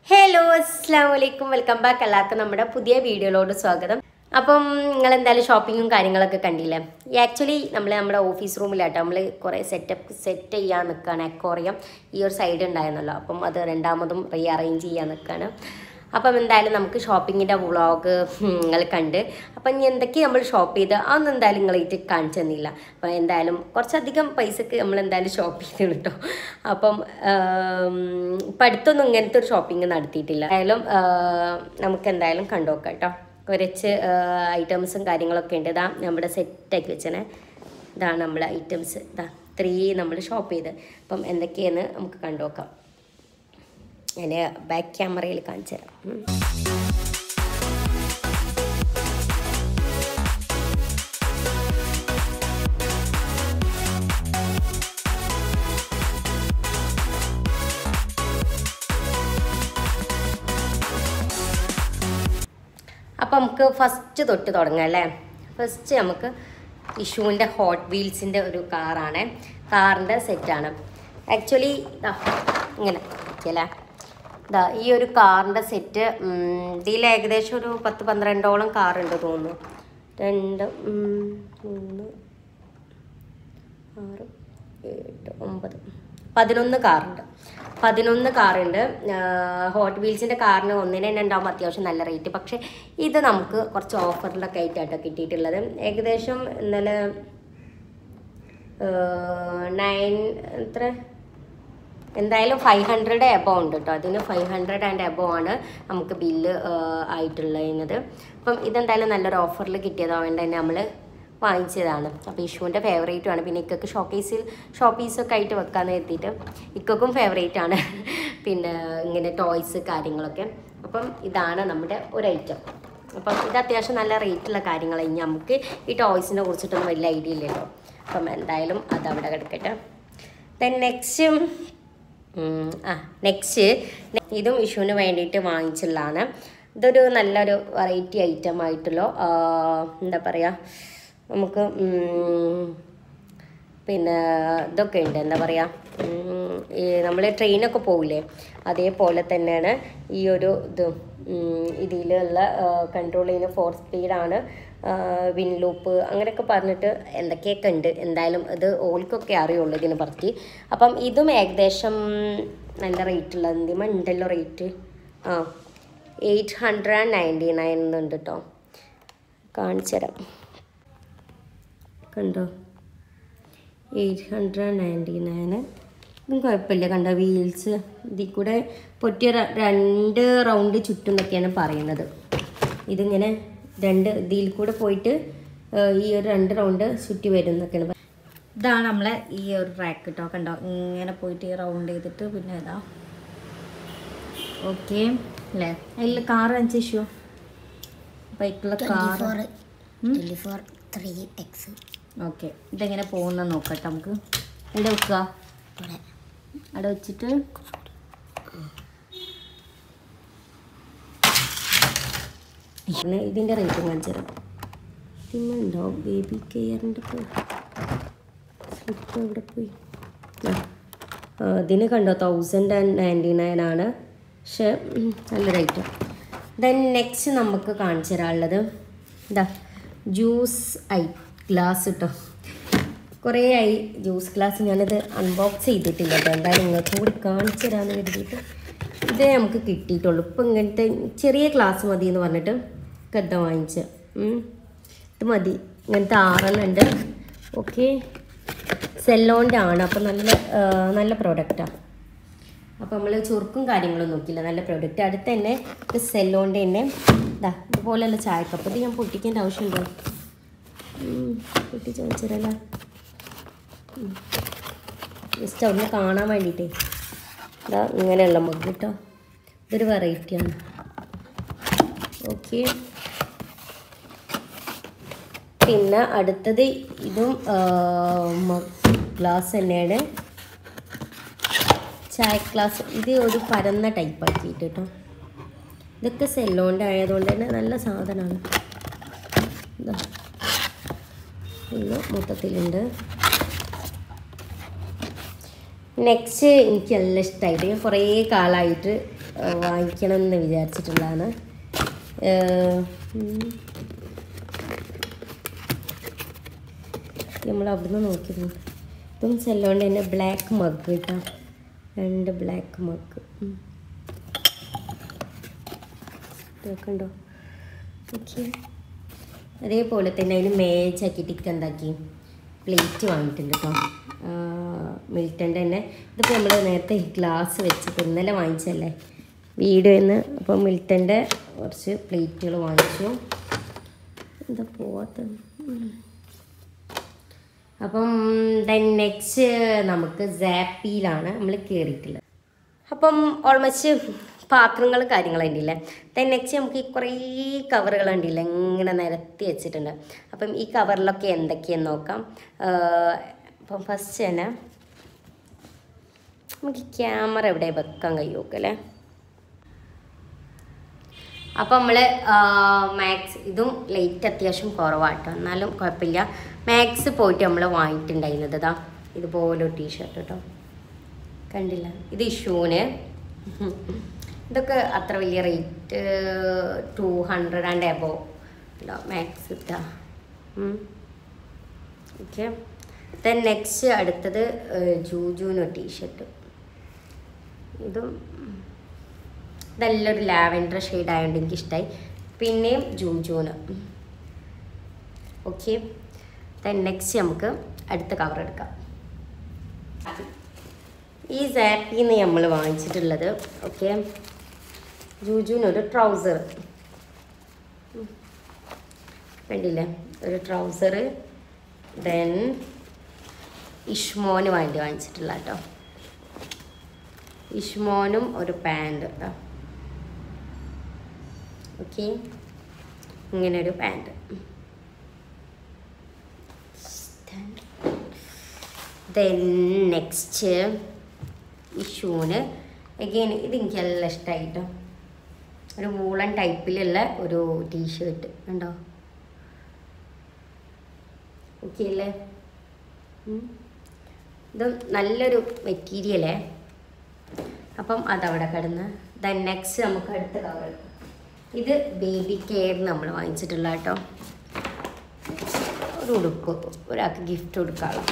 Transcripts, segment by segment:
Hello അസ്സലാമലൈക്കും welcome back എല്ലാവർക്കും നമ്മുടെ പുതിയ വീഡിയോയിലോട് സ്വാഗതം. അപ്പം നിങ്ങൾ എന്തായാലും ഷോപ്പിങ്ങും കാര്യങ്ങളൊക്കെ കണ്ടില്ലേ. ആക്ച്വലി നമ്മുടെ ഓഫീസ് റൂമിലാട്ടോ നമ്മൾ കുറേ സെറ്റ് ചെയ്യാൻ നിൽക്കുകയാണ്. അക്വേറിയം ഈ ഒരു സൈഡ് ഉണ്ടായിരുന്നല്ലോ, അപ്പം അത് രണ്ടാമതും റീഅറേഞ്ച് ചെയ്യാൻ നിൽക്കുകയാണ്. അപ്പം എന്തായാലും നമുക്ക് ഷോപ്പിങ്ങിൻ്റെ വ്ളോഗ് നിങ്ങൾ കണ്ട് അപ്പം ഇനി എന്തൊക്കെ നമ്മൾ ഷോപ്പ് ചെയ്ത് അതൊന്നും എന്തായാലും നിങ്ങളായിട്ട് കാണിച്ചു തന്നില്ല. അപ്പം എന്തായാലും കുറച്ചധികം പൈസക്ക് നമ്മൾ എന്തായാലും ഷോപ്പ് ചെയ്ത് കേട്ടോ. അപ്പം ഇപ്പം അടുത്തൊന്നും ഇങ്ങനത്തെ ഒരു ഷോപ്പിംഗ് നടത്തിയിട്ടില്ല. എന്തായാലും നമുക്ക് എന്തായാലും കണ്ടുനോക്കാം കേട്ടോ. കുറച്ച് ഐറ്റംസും കാര്യങ്ങളൊക്കെ ഉണ്ട്. ഇതാ നമ്മുടെ സെറ്റാക്കി വെച്ചേ, ഇതാണ് നമ്മുടെ ഐറ്റംസ്. ഇതാ 3 നമ്മൾ ഷോപ്പ് ചെയ്ത്. അപ്പം എന്തൊക്കെയാണെന്ന് നമുക്ക് കണ്ടുനോക്കാം. ഞാൻ ബാക്ക് ക്യാമറയിൽ കാണിച്ചു തരാം. അപ്പം നമുക്ക് ഫസ്റ്റ് തൊട്ട് തുടങ്ങാം അല്ലേ. ഫസ്റ്റ് നമുക്ക് ഇഷ്യൂവിൻ്റെ ഹോട്ട് വീൽസിൻ്റെ ഒരു കാറാണ്, കാറിൻ്റെ സെറ്റാണ്. ആക്ച്വലി ഇങ്ങനെ അല്ലേ, ഇതാ ഈ ഒരു കാറിൻ്റെ സെറ്റ്. ഇതിൽ ഏകദേശം ഒരു 10-12ഓളം കാറുണ്ട് തോന്നുന്നു. 2, 3, 6, 7, 9, 11 കാറുണ്ട്. 11 കാറുണ്ട്. ഹോട്ട് വീൽസിൻ്റെ കാറിന് ഒന്നിന് തന്നെ ഉണ്ടാവും അത്യാവശ്യം നല്ല റേറ്റ്. പക്ഷേ ഇത് നമുക്ക് കുറച്ച് ഓഫറിലൊക്കെ ആയിട്ടാട്ടോ കിട്ടിയിട്ടുള്ളത്. ഏകദേശം ഇന്നലെ 9 എന്തായാലും 500 എബോ ഉണ്ട് കേട്ടോ. അതിന് 500 ആൻഡ് എബോ ആണ് നമുക്ക് ബില്ല് ആയിട്ടുള്ളത്. അപ്പം ഇതെന്തായാലും നല്ലൊരു ഓഫറിൽ കിട്ടിയതാവേണ്ട തന്നെ നമ്മൾ വാങ്ങിച്ചതാണ്. അപ്പോൾ ഇഷ്യൂവിൻ്റെ ഫേവറേറ്റുമാണ്. പിന്നെ ഇക്കൊക്കെ ഷോപ്പീസൊക്കെ ആയിട്ട് വെക്കാമെന്ന് കരുതിയിട്ട് ഇക്കൊക്കും ഫേവറേറ്റാണ്. പിന്നെ ഇങ്ങനെ ടോയ്സ് കാര്യങ്ങളൊക്കെ. അപ്പം ഇതാണ് നമ്മുടെ ഒരു ഐറ്റം. അപ്പം ഇത് അത്യാവശ്യം നല്ല റേറ്റുള്ള കാര്യങ്ങളാണ്. ഇനി നമുക്ക് ഈ ടോയ്സിനെ കുറിച്ചിട്ടൊന്നും വലിയ ഐഡിയ ഇല്ലല്ലോ. അപ്പം എന്തായാലും അതവിടെ കിടക്കട്ടെ. ദെൻ നെക്സ്റ്റ് ഇതും ഇഷ്യൂവിന് വേണ്ടിയിട്ട് വാങ്ങിച്ചുള്ളതാണ്. ഇതൊരു നല്ലൊരു വെറൈറ്റി ഐറ്റം ആയിട്ടുള്ള എന്താ പറയുക, നമുക്ക് പിന്നെ ഇതൊക്കെ ഉണ്ട്. എന്താ പറയുക, ഈ നമ്മൾ ട്രെയിനൊക്കെ പോകില്ലേ അതേപോലെ തന്നെയാണ് ഈ ഒരു ഇതിലുള്ള കൺട്രോൾ ചെയ്യുന്ന 4 സ്പീഡാണ്, വിൻ ലൂപ്പ് അങ്ങനെയൊക്കെ പറഞ്ഞിട്ട് എന്തൊക്കെയൊക്കെ ഉണ്ട്. എന്തായാലും ഇത് ഓൾക്കൊക്കെ അറിയുള്ളൂ ഇതിനെ പറ്റി. അപ്പം ഇതും ഏകദേശം നല്ല റേറ്റുള്ള എന്തിമ ഉണ്ടല്ലോ റേറ്റ്. 899 എന്നുണ്ട് കേട്ടോ. കാണിച്ചു തരാം, കണ്ടോ 899. ഇതും കുഴപ്പമില്ല. കണ്ടോ വീൽസ് ഇതിൽ കൂടെ പൊട്ടിയ 2 റൗണ്ട് ചുറ്റും എന്നൊക്കെയാണ് പറയുന്നത്. ഇതിങ്ങനെ 2 ഇതിൽ കൂടെ പോയിട്ട് ഈ ഒരു 2 റൗണ്ട് ചുറ്റി വരും എന്നൊക്കെയാണ്. ഇതാണ് നമ്മളെ ഈ ഒരു റാക്ക് കേട്ടോ. കണ്ടോ ഇങ്ങനെ പോയിട്ട് ഈ റൗണ്ട് ചെയ്തിട്ട് പിന്നെ ഇതാ ഓക്കെ അല്ലേ. അതിൽ കാർ അഞ്ച് ഇഷ്യൂ ബൈക്കുള്ള കാർ 3X. ഓക്കെ, ഇതെങ്ങനെ പോകുന്ന നോക്കട്ടെ നമുക്ക്. ഇവിടെ വെക്കുക, അവിടെ വെച്ചിട്ട് ഇതിൻ്റെ റേറ്റും കാണിച്ചു തരാം. പിന്നുണ്ടോ ബേബി കെയറിൻ്റെ സ്ലിപ്പ് എവിടെ പോയി? ഇതിന് കണ്ടോ 1099 ആണ്. പക്ഷെ നല്ല റേറ്റ്. ദെൻ നെക്സ്റ്റ് നമുക്ക് കാണിച്ചു തരാനുള്ളത് ഇതാ ജ്യൂസ് ഗ്ലാസ് കേട്ടോ. കുറേ ആയി ജ്യൂസ് ഗ്ലാസ് ഞാനിത് അൺബോക്സ് ചെയ്തിട്ടില്ല കേട്ടോ. എന്തായാലും നിങ്ങൾക്ക് കൂടി കാണിച്ചു തരാമെന്ന് കരുതിയിട്ട് ഇതേ നമുക്ക് കിട്ടിയിട്ടുള്ളൂ. ഇപ്പം ഇങ്ങനത്തെ ചെറിയ ഗ്ലാസ് മതി എന്ന് പറഞ്ഞിട്ട് കെട്ട വാങ്ങിച്ച ഇത് മതി. ഇങ്ങനത്തെ 6 ഉണ്ട്. ഓക്കെ, സെല്ലോൻ്റെ ആണ്. അപ്പം നല്ല പ്രോഡക്റ്റാണ്. അപ്പോൾ നമ്മൾ ചുരുക്കും കാര്യങ്ങളും നോക്കിയില്ല, നല്ല പ്രോഡക്റ്റ്. അടുത്ത് തന്നെ ഇത് സെല്ലോൻ്റെ തന്നെ ഇതാ ഇതുപോലെയുള്ള ചായക്കപ്പ്. ഇത് ഞാൻ പൊട്ടിക്കേണ്ട ആവശ്യമുണ്ടോ? പൊട്ടിച്ച് വെച്ചിരല്ല, ജസ്റ്റ് അവിടുന്ന് കാണാൻ വേണ്ടിയിട്ടേ. ഇതാ ഇങ്ങനെയുള്ള മഗ് കേട്ടോ. ഇതൊരു വെറൈറ്റിയാണ്. ഓക്കെ, പിന്നെ അടുത്തത് ഇതും ഗ്ലാസ് തന്നെയാണ്, ചായ ഗ്ലാസ്. ഇത് ഒരു പരന്ന ടൈപ്പ് ആക്കിയിട്ട് കേട്ടോ. ഇതൊക്കെ സെല്ലോൻ്റെ ആയതുകൊണ്ട് തന്നെ നല്ല സാധനമാണ്. ഇതാ മൊത്തത്തിലുണ്ട്. നെക്സ്റ്റ് എനിക്ക് നല്ല ഇഷ്ടമായിട്ട് ഞാൻ കുറേ കാലമായിട്ട് വാങ്ങിക്കണം എന്ന് വിചാരിച്ചിട്ടുള്ളതാണ്. നമ്മൾ അവിടുന്ന് നോക്കിയിരുന്നു. ഇതും സെല്ലോണ്ട് തന്നെ ബ്ലാക്ക് മഗ് കേട്ടോ, 2 ബ്ലാക്ക് മഗ് നോക്കണ്ടോ. ഓക്കെ, അതേപോലെ തന്നെ അതിന് മേച്ചാക്കിയിട്ട് എന്താക്കി പ്ലേറ്റ് വാങ്ങിയിട്ടുണ്ട് കേട്ടോ, മിൽട്ടൻ്റെ തന്നെ. ഇതിപ്പോൾ നമ്മൾ നേരത്തെ ഗ്ലാസ് വെച്ചിട്ട് ഇന്നലെ വാങ്ങിച്ചല്ലേ വീഡിയോന്ന്. അപ്പോൾ മിൽട്ടൻ്റെ കുറച്ച് പ്ലേറ്റുകൾ വാങ്ങിച്ചു. എന്താ പോവാത്ത. അപ്പം ദെൻ നെക്സ്റ്റ് നമുക്ക് സാപ്പിയിലാണ് നമ്മൾ കയറിയിട്ടുള്ളത്. അപ്പം ഓൾമോസ്റ്റ് പാത്രങ്ങളും കാര്യങ്ങളും ഉണ്ടല്ലേ. ദെൻ നെക്സ്റ്റ് നമുക്ക് ഈ കുറേ കവറുകൾ ഉണ്ടല്ലേ ഇങ്ങനെ നിരത്തി വെച്ചിട്ടുണ്ട്. അപ്പം ഈ കവറിലൊക്കെ എന്തൊക്കെയെന്ന് നോക്കാം. അപ്പം ഫസ്റ്റ് തന്നെ നമുക്ക് ക്യാമറ എവിടെ വെക്കാൻ കഴിയുമൊക്കെ അല്ലേ. അപ്പം നമ്മൾ മാക്സ്, ഇതും ലൈറ്റ് അത്യാവശ്യം കുറവാട്ടോ, എന്നാലും കുഴപ്പമില്ല. മാക്സ് പോയിട്ട് നമ്മൾ വാങ്ങിയിട്ടുണ്ടായിരുന്നത് ഇതാ ഇതുപോലൊരു ടീഷർട്ട് കേട്ടോ, കണ്ടില്ല. ഇത് ഇഷ്യൂന് ഇതൊക്കെ അത്ര വലിയ റേറ്റ് 200 and above ഉണ്ടോ മാക്സ് ഇട്ടാ. ഓക്കെ, ദെൻ നെക്സ്റ്റ് അടുത്തത് ജൂജൂനൊരു ടീഷർട്ട്. ഇതും നല്ലൊരു ലാവൻഡർ ഷെയ്ഡ് ആയതുകൊണ്ട് എനിക്കിഷ്ടമായി. പിന്നെയും ജൂജൂന്. ഓക്കെ, ദെൻ നെക്സ്റ്റ് നമുക്ക് അടുത്ത കവർ എടുക്കാം. ഈ സാപ്പിന്ന് നമ്മൾ വാങ്ങിച്ചിട്ടുള്ളത് ഓക്കെ, ജൂജൂനൊരു ട്രൗസർ വേണ്ടിയില്ലേ, ഒരു ട്രൗസർ. ദെൻ ഇഷ്മോന് വേണ്ടി വാങ്ങിച്ചിട്ടുള്ള കേട്ടോ, ഇഷ്മോനും ഒരു പാൻറ് കേട്ടോ. ഓക്കെ, ഇങ്ങനെ ഒരു പാൻറ്. ദെൻ നെക്സ്റ്റ് ഇഷ്യൂന് അഗെയിൻ ഇത് എനിക്ക് നല്ല ഇഷ്ടമായിട്ടോ, ഒരു വൂളൻ ടൈപ്പിലുള്ള ഒരു ടീഷർട്ട് ഉണ്ടോ. ഓക്കെ അല്ലേ, ഇത് നല്ലൊരു മെറ്റീരിയലേ. അപ്പം അതവിടെ കിടന്ന്. ദെൻ നെക്സ്റ്റ് നമുക്ക് അടുത്ത കവർ. ഇത് ബേബി കെയറിന് നമ്മൾ വാങ്ങിച്ചിട്ടുള്ള കേട്ടോ, ഒരു ഉടുപ്പ്, ഒരാൾക്ക് ഗിഫ്റ്റ് കൊടുക്കാനുള്ള.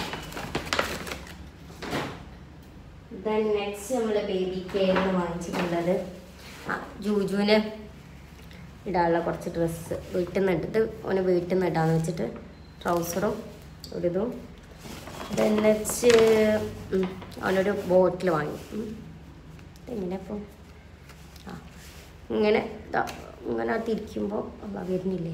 ദെൻ നെക്സ്റ്റ് നമ്മൾ ബേബി കെയറിന് വാങ്ങിച്ചിട്ടുള്ളത് ജൂജുവിന് ഇടാനുള്ള കുറച്ച് ഡ്രസ്സ് വീട്ടിൽ നിന്ന് ഇട്ടിട്ട് ഓന് വീട്ടിൽ നിന്ന് ഇടാന്ന് വെച്ചിട്ട് ട്രൗസറും ഒരിതും. ദെൻ നെക്സ്റ്റ് അവനൊരു ബോട്ടിൽ വാങ്ങി. എങ്ങനെ അപ്പോൾ ഇങ്ങനെ ഇങ്ങനെ തിരിക്കുമ്പോൾ വരുന്നില്ലേ,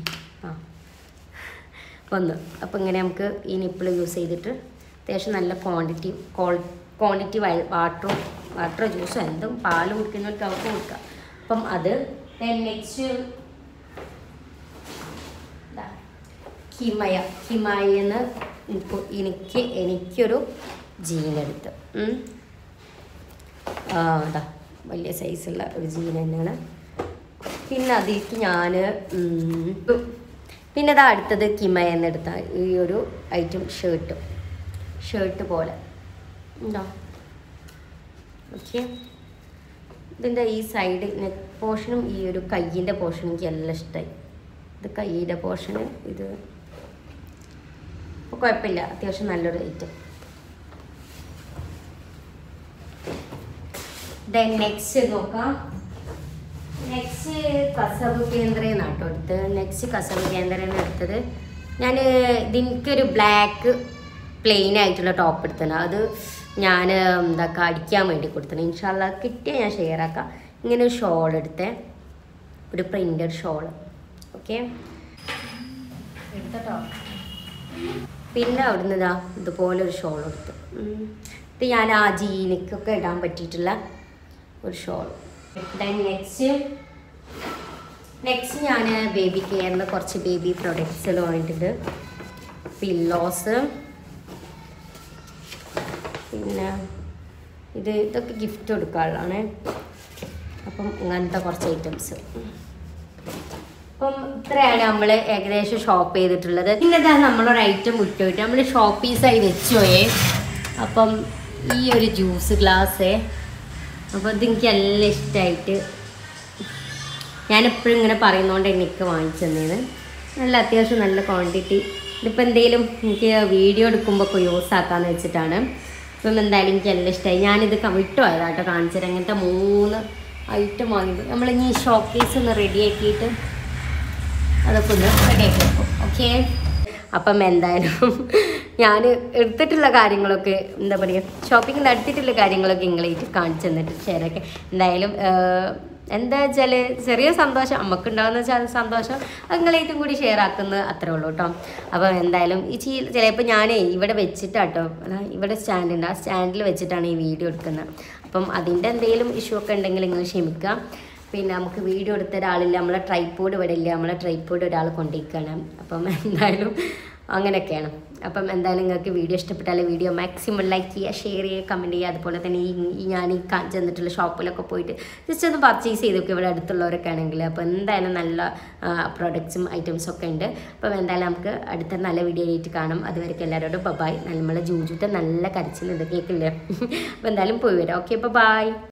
വന്നു. അപ്പോൾ ഇങ്ങനെ നമുക്ക് ഈ നിപ്പിൾ യൂസ് ചെയ്തിട്ട് അത്യാവശ്യം നല്ല ക്വാണ്ടിറ്റി വാട്ടറോ ജ്യൂസോ എന്തും പാൽ കുടിക്കുന്നവർക്ക് അവർക്ക് കൊടുക്കാം. അപ്പം അത്. നെക്സ്റ്റ് ഹിമായെന്ന് എനിക്കൊരു ജീനെടുത്ത് അതാ വലിയ സൈസുള്ള ഒരു ജീൻ തന്നെയാണ്. പിന്നെ അതിലേക്ക് ഞാൻ പിന്നെ അതാ അടുത്തത് കിമയെന്ന് എടുത്ത ഈ ഒരു ഐറ്റം ഷർട്ട് പോലെ ഉണ്ടോ. ഓക്കെ, ഇതിൻ്റെ ഈ സൈഡ് നെക്ക് പോർഷനും ഈ ഒരു കയ്യിൻ്റെ പോർഷനും എനിക്ക് എല്ലാം ഇഷ്ടമായി. ഇത് കയ്യിൻ്റെ പോർഷന്, ഇത് ഇപ്പോൾ കുഴപ്പമില്ല, അത്യാവശ്യം നല്ലൊരു ഐറ്റം. ദെൻ നെക്സ്റ്റ് നോക്കാം. നെക്സ്റ്റ് കസവ് കേന്ദ്രയിൽ നാട്ടോ എടുത്ത്. നെക്സ്റ്റ് കസവ് കേന്ദ്രയിൽ എടുത്തത് ഞാൻ ഇതിനൊരു ബ്ലാക്ക് പ്ലെയിൻ ആയിട്ടുള്ള ടോപ്പ് എടുത്തത്. അത് ഞാൻ എന്താക്കുക അടിക്കാൻ വേണ്ടി കൊടുത്തത്. ഇൻഷാല്ലാ കിട്ടിയ ഞാൻ ഷെയർ ആക്കാം. ഇങ്ങനെ ഒരു ഷോൾ എടുത്തേ, ഒരു പ്രിൻ്റഡ് ഷോള്. ഓക്കെ, എടുത്തോ. പിന്നെ അവിടുന്ന് ഇതാ ഇതുപോലൊരു ഷോൾ എടുത്തു. ഇത് ഞാൻ ആ ജീനിക്കൊക്കെ ഇടാൻ പറ്റിയിട്ടുള്ള ഒരു ഷോൾ. ദെൻ നെക്സ്റ്റ് ഞാൻ ബേബി കെയറിൽ കുറച്ച് ബേബി പ്രൊഡക്ട്സുകൾ വാങ്ങിയിട്ടുണ്ട്. പില്ലോസ്, പിന്നെ ഇതൊക്കെ ഗിഫ്റ്റ് കൊടുക്കാനുള്ളതാണ്. അപ്പം ഇങ്ങനത്തെ കുറച്ച് ഐറ്റംസ്. അപ്പം ഇത്രയാണ് നമ്മൾ ഏകദേശം ഷോപ്പ് ചെയ്തിട്ടുള്ളത്. പിന്നെ നമ്മളൊരു ഐറ്റം വിട്ടുപോയിട്ട് നമ്മൾ ഷോപ്പീസായി വെച്ചോയേ. അപ്പം ഈ ഒരു ജ്യൂസ് ഗ്ലാസ് അപ്പോൾ ഇതെനിക്ക് നല്ല ഇഷ്ടമായിട്ട് ഞാനെപ്പോഴും ഇങ്ങനെ പറയുന്നതുകൊണ്ട് എനിക്ക് വാങ്ങിച്ചു തന്നേന്ന്. നല്ല അത്യാവശ്യം നല്ല ക്വാണ്ടിറ്റി. ഇതിപ്പോൾ എന്തെങ്കിലും എനിക്ക് വീഡിയോ എടുക്കുമ്പോൾ ഒക്കെ യൂസ് ആക്കാമെന്ന് വെച്ചിട്ടാണ്. ഇപ്പം എന്തായാലും എനിക്ക് എല്ലാം ഇഷ്ടമായി. ഞാനിത് വിട്ടുപോയതാട്ടോ കാണിച്ചത്. അങ്ങനത്തെ 3 ഐറ്റം വാങ്ങിയത്. നമ്മളിനി ഷോക്കേസ് ഒന്ന് റെഡിയാക്കിയിട്ട് അതൊക്കെ ഒന്ന് റെഡിയാക്കി വെക്കും. ഓക്കെ, അപ്പം എന്തായാലും ഞാൻ എടുത്തിട്ടുള്ള കാര്യങ്ങളൊക്കെ എന്താ പറയുക, ഷോപ്പിങ്ങിൽ നടത്തിയിട്ടുള്ള കാര്യങ്ങളൊക്കെ നിങ്ങളായിട്ട് കാണിച്ചു തന്നിട്ട് ഷെയറൊക്കെ. എന്തായാലും എന്താ വെച്ചാൽ ചെറിയ സന്തോഷം നമുക്കുണ്ടാകുന്ന വെച്ചാൽ സന്തോഷം നിങ്ങളായിട്ടും കൂടി ഷെയർ ആക്കുന്നത് അത്രേ ഉള്ളൂ കേട്ടോ. അപ്പോൾ എന്തായാലും ഈ ചിലപ്പോൾ ഞാനേ ഇവിടെ വെച്ചിട്ടാട്ടോ, ഇവിടെ സ്റ്റാൻഡുണ്ട്, ആ സ്റ്റാൻഡിൽ വെച്ചിട്ടാണ് ഈ വീഡിയോ എടുക്കുന്നത്. അപ്പം അതിൻ്റെ എന്തെങ്കിലും ഇഷ്യൂ ഒക്കെ ഉണ്ടെങ്കിൽ നിങ്ങൾ ക്ഷമിക്കുക. പിന്നെ നമുക്ക് വീഡിയോ എടുത്ത ഒരാളില്ല, നമ്മളെ ട്രൈപോഡ് ഇവിടെ ഇല്ല, നമ്മളെ ട്രൈപോഡ് ഒരാൾ കൊണ്ടിരിക്കുകയാണ്. അപ്പം എന്തായാലും അങ്ങനെയൊക്കെയാണ്. അപ്പം എന്തായാലും നിങ്ങൾക്ക് വീഡിയോ ഇഷ്ടപ്പെട്ടാൽ വീഡിയോ മാക്സിമം ലൈക്ക് ചെയ്യുക, ഷെയർ ചെയ്യുക, കമൻറ്റ് ചെയ്യുക. അതുപോലെ തന്നെ ഞാൻ ഈ ചെന്നിട്ടുള്ള ഷോപ്പിലൊക്കെ പോയിട്ട് ജസ്റ്റ് ഒന്ന് പർച്ചേസ് ചെയ്തൊക്കെ ഇവിടെ അടുത്തുള്ളവരൊക്കെ ആണെങ്കിൽ. അപ്പോൾ എന്തായാലും നല്ല പ്രോഡക്റ്റ്സും ഐറ്റംസും ഒക്കെ ഉണ്ട്. അപ്പം എന്തായാലും നമുക്ക് അടുത്ത നല്ല വീഡിയോ ആയിട്ട് കാണാം. അതുവരെയ്ക്ക് എല്ലാവരോടും ബൈ. നമ്മളെ ജൂജുത്തെ നല്ല കരച്ചിലുണ്ട്, കേൾക്കില്ലേ? അപ്പോൾ എന്തായാലും പോയി വരാം. Okay, by.